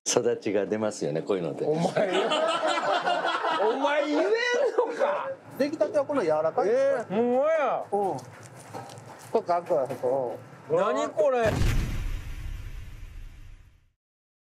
育ちが出ますよね、こういうので。 お前言えんのか。 出来たてはこの柔らかい。 ほんまや。 これガクガク。 何これ。